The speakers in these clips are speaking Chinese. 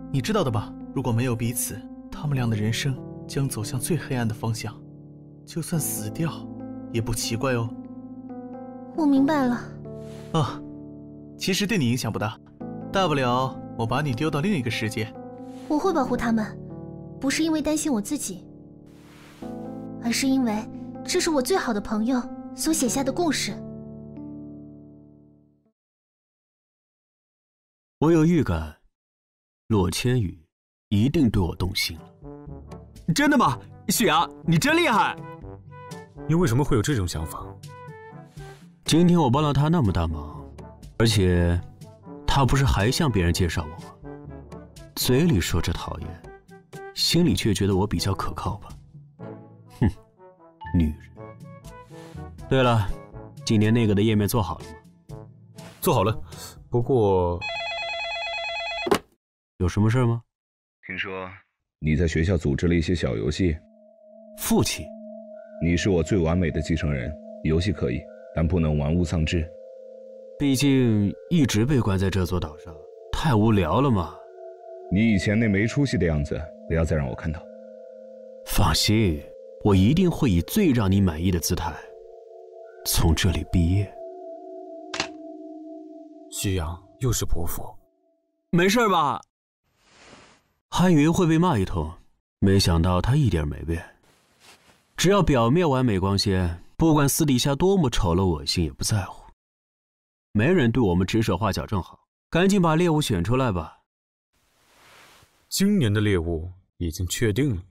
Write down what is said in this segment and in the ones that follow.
你知道的吧？如果没有彼此，他们俩的人生将走向最黑暗的方向，就算死掉，也不奇怪哦。 我明白了。 啊，其实对你影响不大，大不了我把你丢到另一个世界。 我会保护他们，不是因为担心我自己，而是因为这是我最好的朋友所写下的故事。 我有预感，洛千羽一定对我动心了。 真的吗？雪阳，你真厉害！ 你为什么会有这种想法？ 今天我帮了他那么大忙，而且他不是还向别人介绍我吗？嘴里说着讨厌，心里却觉得我比较可靠吧。哼，女人。对了，今年那个的页面做好了吗？ 做好了，不过有什么事吗？ 听说你在学校组织了一些小游戏。 父亲， 你是我最完美的继承人，游戏可以，但不能玩物丧志。 毕竟一直被关在这座岛上，太无聊了嘛。 你以前那没出息的样子，不要再让我看到。 放心，我一定会以最让你满意的姿态从这里毕业。 徐阳又是伯父， 没事吧？ 还以为会被骂一通，没想到他一点没变。只要表面完美光鲜，不管私底下多么丑陋恶心也不在乎。没人对我们指手画脚正好，赶紧把猎物选出来吧。 今年的猎物已经确定了。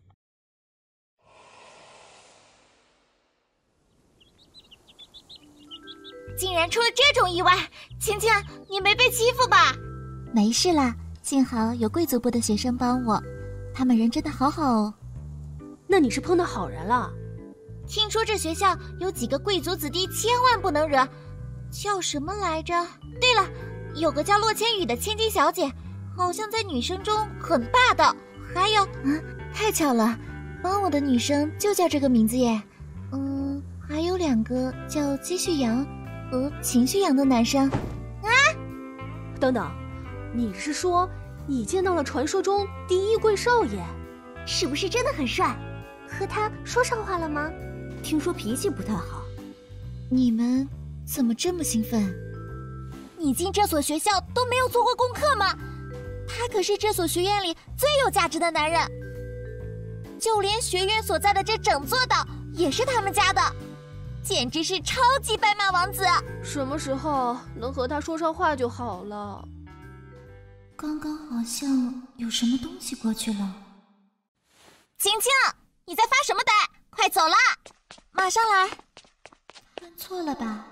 竟然出了这种意外，晴晴，你没被欺负吧？ 没事啦，幸好有贵族部的学生帮我，他们人真的好好哦。 那你是碰到好人了？ 听说这学校有几个贵族子弟千万不能惹，叫什么来着？对了，有个叫洛千羽的千金小姐，好像在女生中很霸道。还有，太巧了，帮我的女生就叫这个名字耶。还有2个叫姬旭阳和秦旭阳的男生。啊！ 等等，你是说你见到了传说中第一贵少爷？ 是不是真的很帅？和他说上话了吗？ 听说脾气不太好。 你们怎么这么兴奋？你进这所学校都没有做过功课吗？他可是这所学院里最有价值的男人，就连学院所在的这整座岛也是他们家的，简直是超级白马王子。 什么时候能和他说上话就好了。 刚刚好像有什么东西过去了。 晴晴，你在发什么呆？快走啦！马上来。 看错了吧？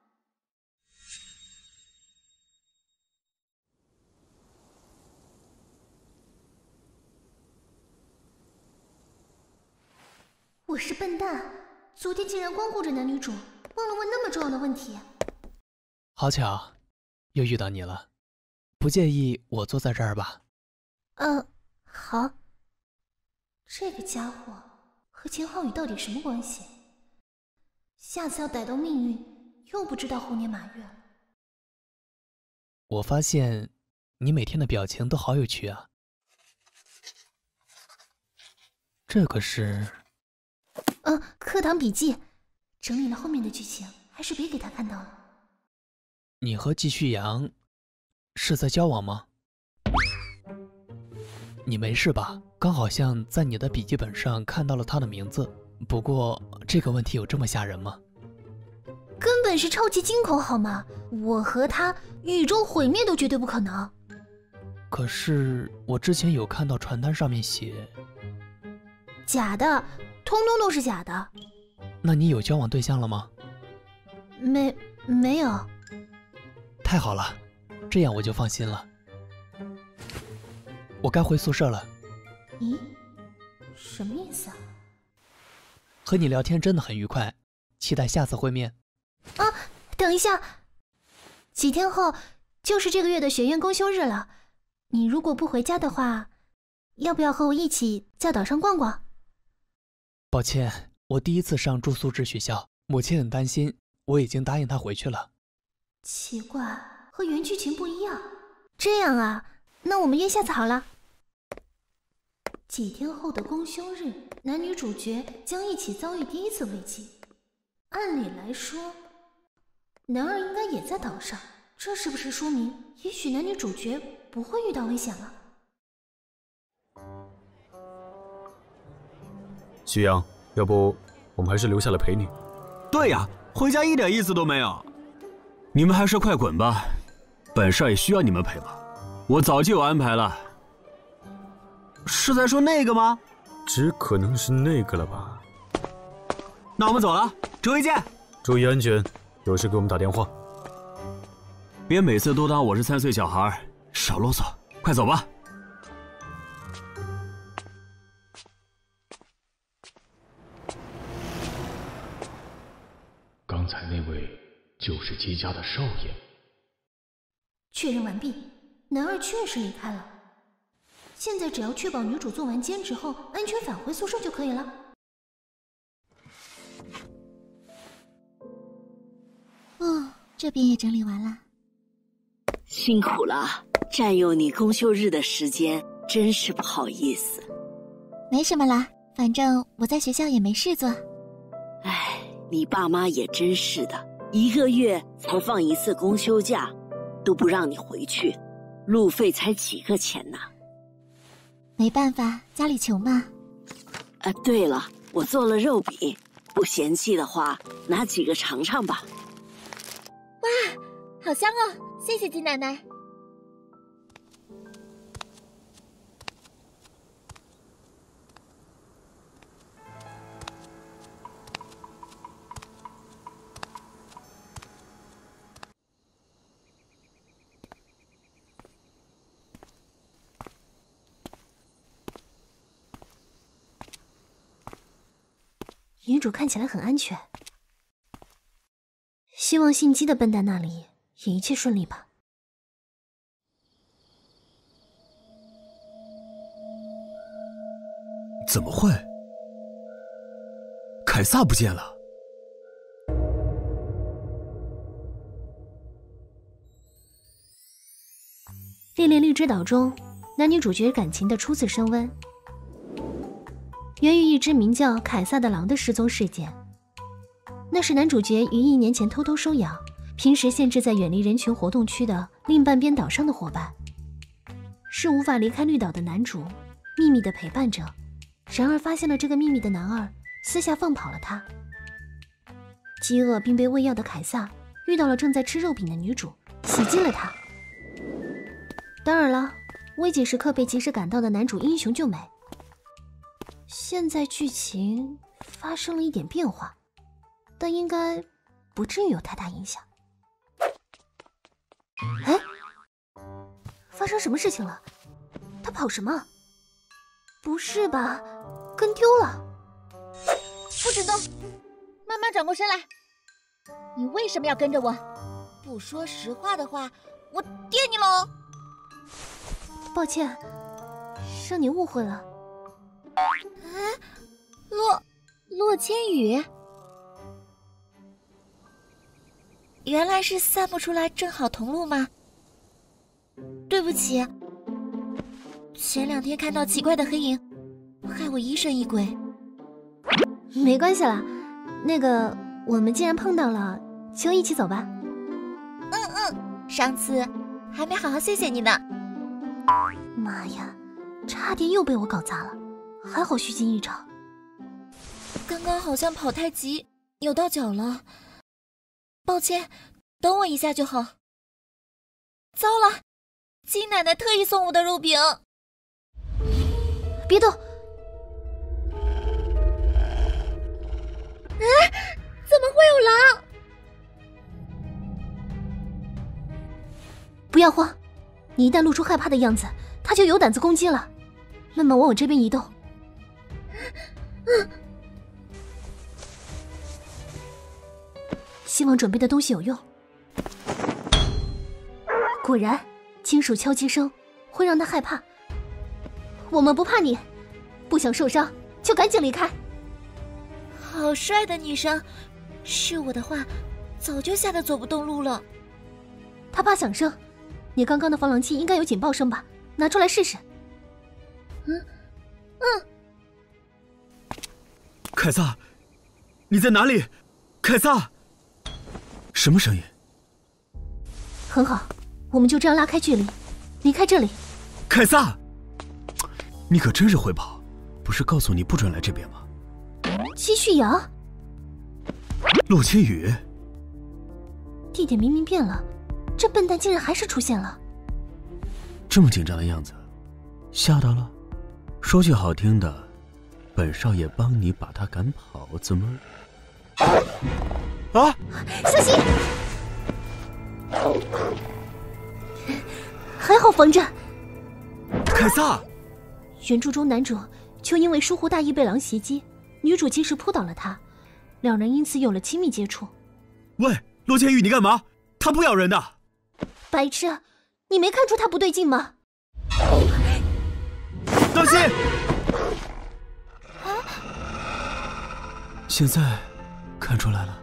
我是笨蛋，昨天竟然光顾着男女主，忘了问那么重要的问题。 好巧，又遇到你了，不介意我坐在这儿吧？ 好。这个家伙和钱浩宇到底什么关系？下次要逮到命运，又不知道猴年马月了。 我发现你每天的表情都好有趣啊。这个是课堂笔记，整理了后面的剧情，还是别给他看到了。 你和季旭阳是在交往吗？你没事吧？刚好像在你的笔记本上看到了他的名字。不过这个问题有这么吓人吗？ 根本是超级惊恐好吗？我和他宇宙毁灭都绝对不可能。 可是我之前有看到传单上面写…… 假的，通通都是假的。 那你有交往对象了吗？ 没有。 太好了，这样我就放心了。我该回宿舍了。 咦，什么意思啊？ 和你聊天真的很愉快，期待下次会面。 等一下，几天后就是这个月的学院公休日了，你如果不回家的话，要不要和我一起在岛上逛逛？ 抱歉，我第一次上住宿制学校，母亲很担心，我已经答应她回去了。 奇怪，和原剧情不一样。这样啊，那我们约下次好了。 几天后的公休日，男女主角将一起遭遇第一次危机。按理来说，男二应该也在岛上，这是不是说明，也许男女主角不会遇到危险了？ 徐阳，要不我们还是留下来陪你？ 对呀，回家一点意思都没有。 你们还是快滚吧，本少爷需要你们陪吗？我早就有安排了。 是在说那个吗？ 只可能是那个了吧。 那我们走了，周一见。 注意安全，有事给我们打电话。 别每次都当我是3岁小孩，少啰嗦，快走吧。 刚才那位就是姬家的少爷。 确认完毕，男二确实离开了。现在只要确保女主做完兼职后安全返回宿舍就可以了。 这边也整理完了。 辛苦了，占用你公休日的时间，真是不好意思。 没什么啦，反正我在学校也没事做。 唉，你爸妈也真是的，1个月才放1次公休假，都不让你回去，路费才几个钱呢。 没办法，家里穷嘛。 对了，我做了肉饼，不嫌弃的话，拿几个尝尝吧。 哇，好香哦！谢谢金奶奶。 女主看起来很安全，希望姓姬的笨蛋那里也一切顺利吧。 怎么会？凯撒不见了。 恋恋绿之岛中，男女主角感情的初次升温，源于一只名叫凯撒的狼的失踪事件。那是男主角于1年前偷偷收养，平时限制在远离人群活动区的另半边岛上的伙伴，是无法离开绿岛的男主秘密的陪伴者。然而发现了这个秘密的男二私下放跑了他。饥饿并被喂药的凯撒遇到了正在吃肉饼的女主，袭击了她。当然了，危急时刻被及时赶到的男主英雄救美。现在剧情发生了一点变化，但应该不至于有太大影响。哎，发生什么事情了？他跑什么？不是吧，跟丢了？ 不准动！妈妈转过身来，你为什么要跟着我？不说实话的话，我电你喽！ 抱歉，让你误会了。 洛千羽，原来是散不出来正好同路吗？对不起，前2天看到奇怪的黑影，害我疑神疑鬼。 没关系啦，那个我们既然碰到了，就一起走吧。 上次还没好好谢谢你呢。 妈呀，差点又被我搞砸了，还好虚惊一场。 刚刚好像跑太急，扭到脚了，抱歉，等我一下就好。糟了，金奶奶特意送我的肉饼。 别动！ 怎么会有狼？ 不要慌，你一旦露出害怕的样子，他就有胆子攻击了。慢慢往我这边移动。希望准备的东西有用。果然，金属敲击声会让他害怕。我们不怕你，不想受伤就赶紧离开。 好帅的女生，是我的话，早就吓得走不动路了。 他怕响声，你刚刚的防狼器应该有警报声吧？拿出来试试。 凯撒，你在哪里？凯撒！ 什么声音？ 很好，我们就这样拉开距离，离开这里。 凯撒， 你可真是会跑，不是告诉你不准来这边吗？ 姬旭阳， 洛千羽， 地点明明变了，这笨蛋竟然还是出现了。 这么紧张的样子，吓到了？说句好听的，本少爷帮你把他赶跑，怎么？ 啊！ 小心！还好防着。 凯撒， 原著中男主就因为疏忽大意被狼袭击，女主及时扑倒了他，两人因此有了亲密接触。 喂，洛千羽，你干嘛？他不咬人的。 白痴，你没看出他不对劲吗？ 当心！ 现在看出来了。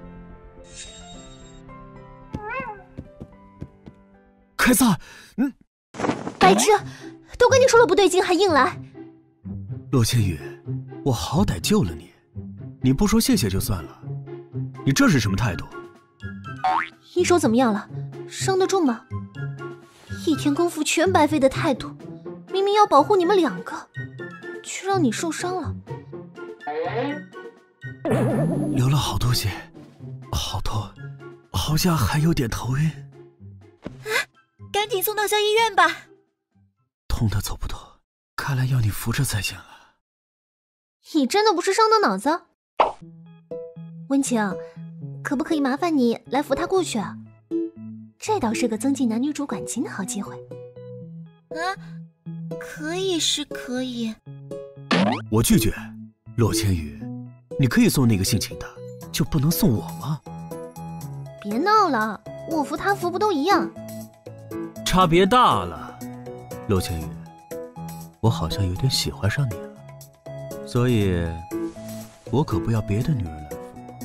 凯撒， 白痴，都跟你说了不对劲还硬来。 洛千羽，我好歹救了你，你不说谢谢就算了，你这是什么态度？ 一手怎么样了？伤得重吗？一天功夫全白费的态度，明明要保护你们两个，却让你受伤了。 流了好多血，好痛，好像还有点头晕。 赶紧送到校医院吧。 痛得走不动，看来要你扶着才行了。 你真的不是伤到脑子？温情，可不可以麻烦你来扶他过去啊？这倒是个增进男女主感情的好机会。 可以是可以。 我拒绝。洛千羽，你可以送那个性情的，就不能送我吗？ 别闹了，我扶他扶不都一样？ 差别大了。洛千羽，我好像有点喜欢上你了，所以我可不要别的女人来扶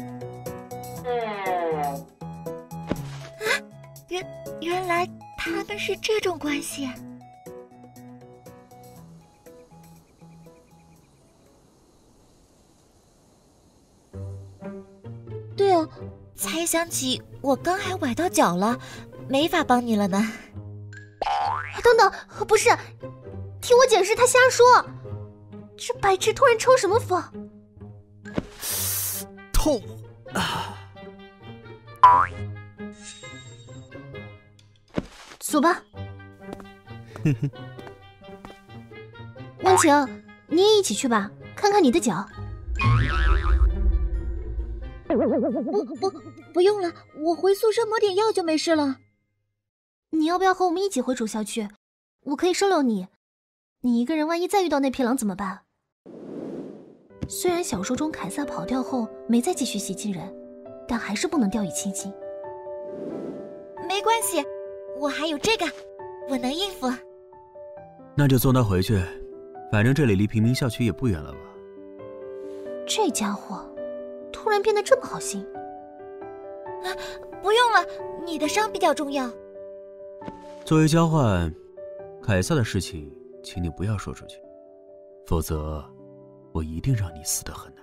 我。 原来他们是这种关系。对啊，才想起我刚还崴到脚了，没法帮你了呢。 等等，不是，听我解释，他瞎说。这白痴突然抽什么风？ 痛啊！ 走吧。温情，你也一起去吧，看看你的脚。 不用了，我回宿舍抹点药就没事了。 你要不要和我们一起回主校区？我可以收留你。你一个人万一再遇到那匹狼怎么办？虽然小说中凯撒跑掉后没再继续袭击人，但还是不能掉以轻心。 没关系，我还有这个，我能应付。 那就送他回去，反正这里离平民校区也不远了吧。 这家伙突然变得这么好心。 不用了，你的伤比较重要。 作为交换，凯撒的事情请你不要说出去，否则我一定让你死得很难。